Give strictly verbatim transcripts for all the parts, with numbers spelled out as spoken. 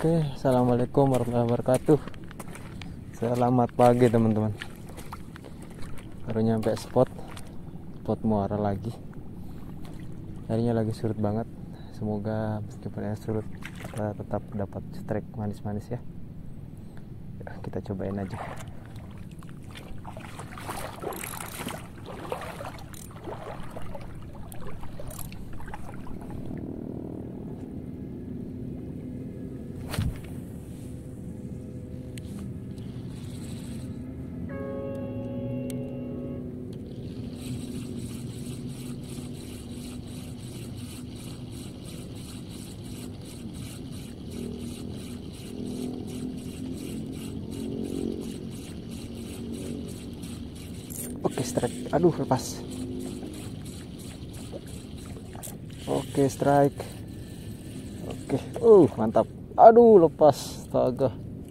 Oke, assalamualaikum warahmatullahi wabarakatuh. Selamat pagi teman-teman. Baru nyampe spot, spot muara lagi. Harinya lagi surut banget. Semoga meskipun ya surut, kita tetap dapat strike manis-manis ya. Ya, kita cobain aja. Oke, strike. Aduh, lepas. Oke, strike. Oke. Uh, mantap. Aduh, lepas. Astaga.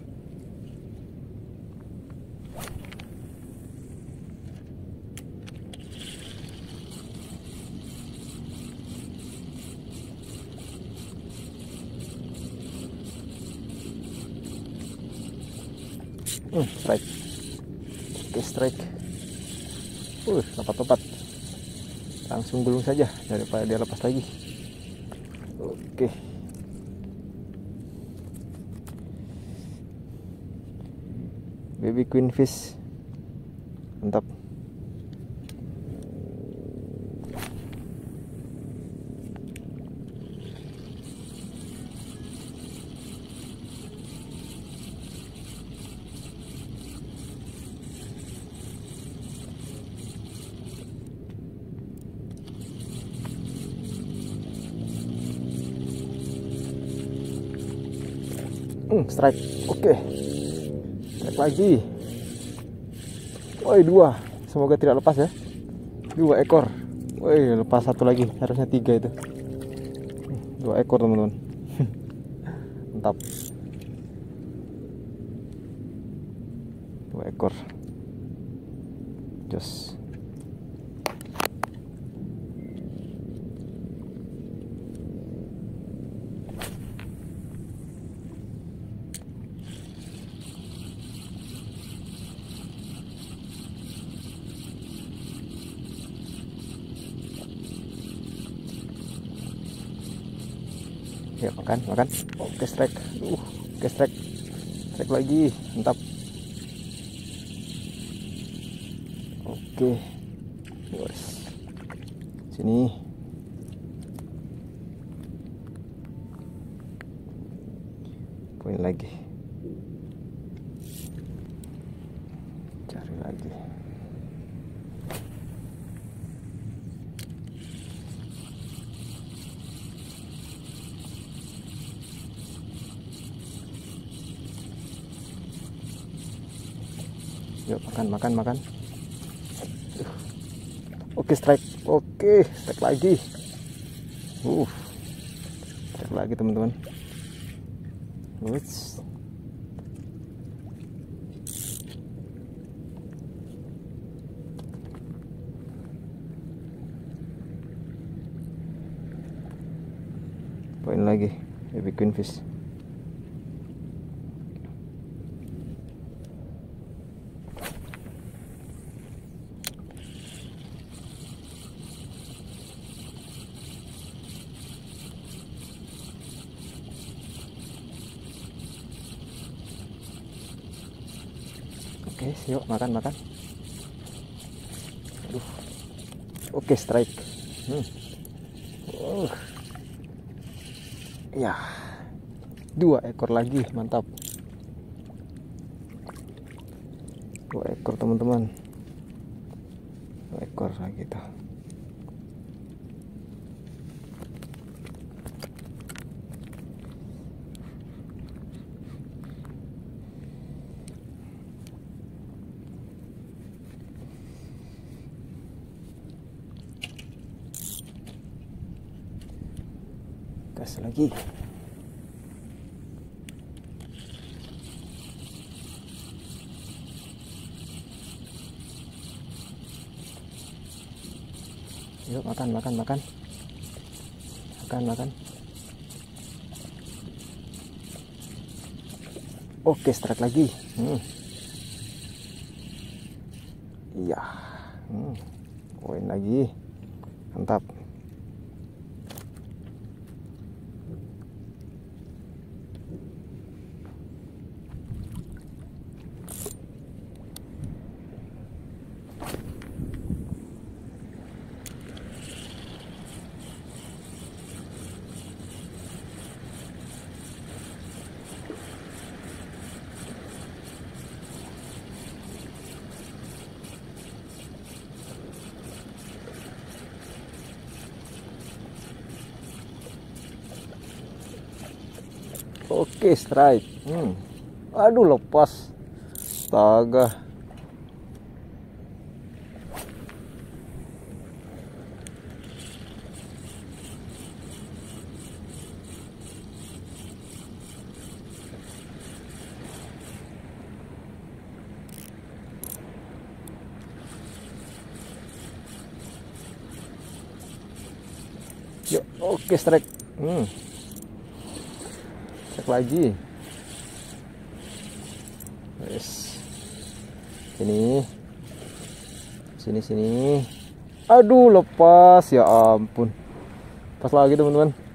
Hmm, strike. Oke, strike. Uh, tepat-tepat. Langsung gulung saja daripada dia lepas lagi. Oke. Baby queen fish. Mantap. Hmm, strike. Oke. Strike lagi. Woi, dua. Semoga tidak lepas ya. Dua ekor. Woi, lepas satu lagi. Harusnya tiga itu. Dua ekor teman-teman. Mantap. Dua ekor. Jos. Ya, makan, makan. Oke, strike. Uh, oke, strike. Strike lagi. Mantap. Oke. Yes. Sini. Poin lagi. Cari lagi. Yuk, makan, makan, makan. Oke, strike. Oke, strike lagi. Uh, strike lagi teman-teman. Uts. Poin lagi, baby queen fish. Oke, yuk makan makan. Aduh. Oke, strike. Hmm. Uh. Ya, dua ekor lagi, mantap. Dua ekor teman-teman. Dua ekor lagi tuh. Gas lagi. Yuk makan makan makan. Makan makan. Oke, strike lagi. Hmm. Iya. Hmm. Poin lagi. Mantap. Oke, strike. Hmm. Aduh, lepas. Astaga. Yuk, oke, strike. Hmm. Cek lagi. Yes. Sini. Sini sini. Aduh, lepas. Ya ampun. Pas lagi, teman-teman.